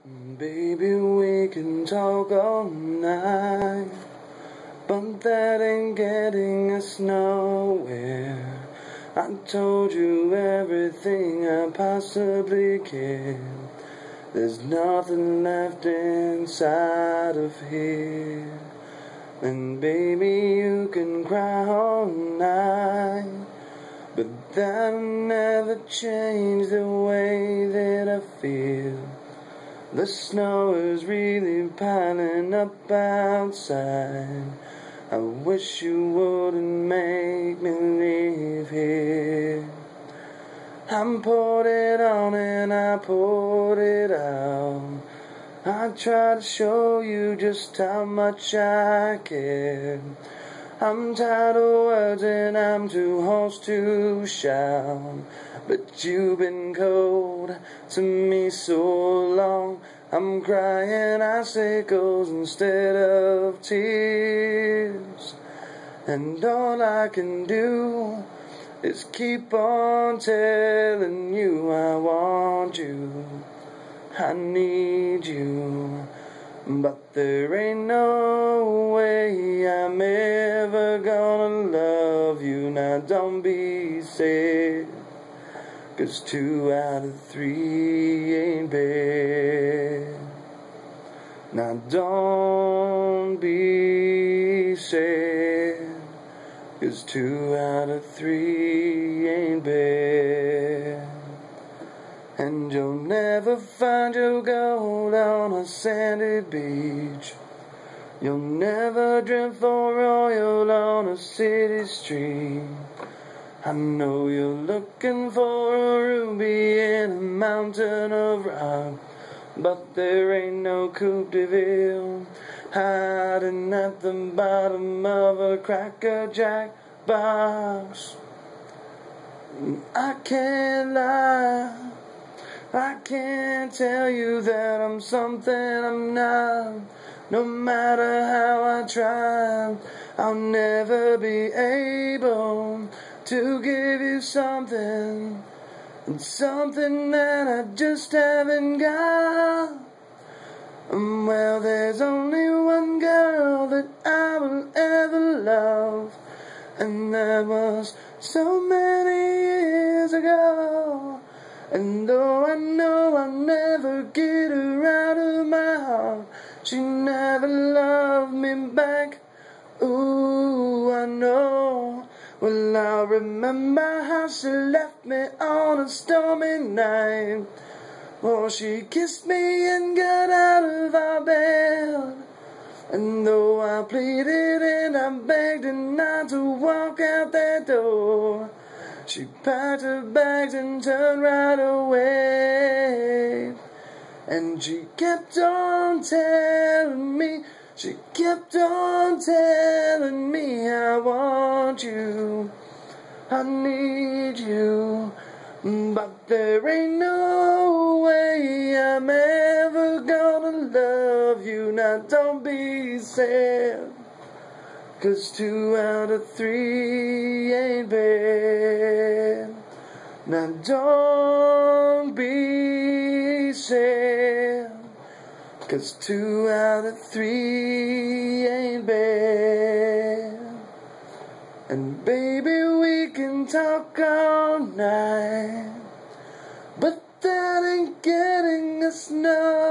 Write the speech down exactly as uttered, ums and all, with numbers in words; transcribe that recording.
Baby, we can talk all night, but that ain't getting us nowhere. I told you everything I possibly can. There's nothing left inside of here. And baby, you can cry all night, but that'll never change the way that I feel. The snow is really piling up outside. I wish you wouldn't make me leave here. I poured it on and I poured it out. I tried to show you just how much I care. I'm tired of words and I'm too hoarse to shout, but you've been cold to me so long. I'm crying icicles instead of tears, and all I can do is keep on telling you I want you, I need you. But there ain't no way I'm ever gonna love you. Now don't be sad, 'cause two out of three ain't bad. Now don't be sad, 'cause two out of three ain't bad. And you'll never find your gold on a sandy beach. You'll never dream for oil on a city street. I know you're looking for a ruby in a mountain of rock, but there ain't no Coupe de Ville hiding at the bottom of a Cracker Jack box. I can't lie, I can't tell you that I'm something I'm not. No matter how I try, I'll never be able to give you something, something that I just haven't got. Well, there's only one girl that I will ever love, and that was so many years ago. And though I know I'll never get her out of my heart, she never loved me back. Ooh, I know. Well, I remember how she left me on a stormy night. Oh, she kissed me and got out of our bed. And though I pleaded and I begged her not to walk out that door, she packed her bags and turned right away. And she kept on telling me, she kept on telling me, I want you, I need you. But there ain't no way I'm ever gonna love you. Now don't be sad, 'cause two out of three ain't bad. Now don't be sad, 'cause two out of three ain't bad. And baby, we can talk all night, but that ain't getting us nowhere.